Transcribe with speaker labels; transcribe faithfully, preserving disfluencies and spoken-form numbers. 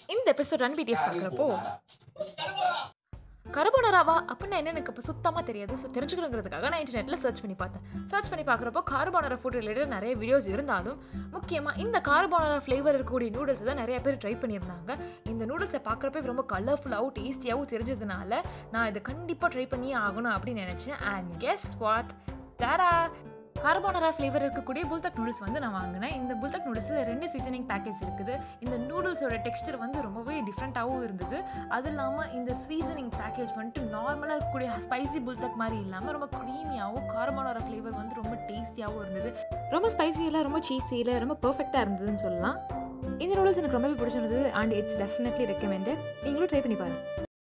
Speaker 1: இந்த episode run BDS பார்க்குறப்போ கார்போனராவா அப்படின்னா என்ன எனக்கு இப்போ சுத்தமாக தெரியாது. ஸோ தெரிஞ்சுக்கணுங்கிறதுக்காக நான் இன்டர்நெட்டில் சர்ச் பண்ணி பார்த்தேன். சர்ச் பண்ணி பார்க்குறப்போ கார்போனரா ஃபுட் ரிலேட்டட் நிறைய வீடியோஸ் இருந்தாலும் முக்கியமாக இந்த கார்போனரா ஃப்ளேவர் இருக்கக்கூடிய நூடுல்ஸ் தான் நிறைய பேர் ட்ரை பண்ணியிருந்தாங்க. இந்த நூடுல்ஸை பார்க்குறப்ப ரொம்ப கலர்ஃபுல்லாகவும் டேஸ்டியாகவும் தெரிஞ்சதுனால நான் இதை கண்டிப்பாக ட்ரை பண்ணியே ஆகணும் அப்படின்னு நினச்சேன். And guess what, tada, carbonara flavour இருக்கக்கூடிய புல்தக் நூடுல்ஸ் வந்து நான் வாங்கினேன். இந்த புல்தக் நூடுல்ஸில் ரெண்டு சீசனிங் பேக்கேஜ் இருக்குது. இந்த நூடுல்ஸோட டெக்ஸ்டர் வந்து ரொம்பவே டிஃப்ரெண்ட்டாகவும் இருந்தது. அது இல்லாமல் இந்த சீசனிங் பேக்கேஜ் வந்துட்டு நார்மலாக இருக்கக்கூடிய ஸ்பைசி புல்தக் மாதிரி இல்லாமல் ரொம்ப க்ரீமியாகவும் கார்போனரா ஃப்ளேவர் வந்து ரொம்ப டேஸ்டியாகவும் இருந்தது. ரொம்ப ஸ்பைசியில், ரொம்ப சீஸியில், ரொம்ப பர்ஃபெக்டாக இருந்ததுன்னு சொல்லலாம். இந்த நூடுல்ஸ் எனக்கு ரொம்பவே பிடிச்சிருந்தது. And it's definitely recommended. நீங்களும் ட்ரை பண்ணி பாருங்கள்.